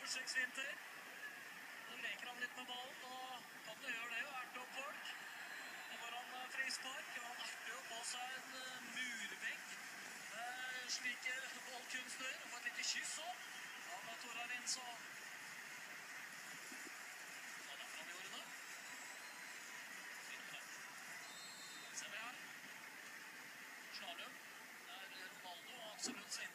forsøksvinter. Nå leker han litt med ballen, og kan du gjøre det, og erte opp folk. Nå var han frispark, og han erter jo på seg en murvegg. Slike ballkunstner, og får et lite kyss også. Ja, med Torarin, så... Ja, derfor han gjorde det. Se med her. Slalom. Det er Ronaldo og Axel Lund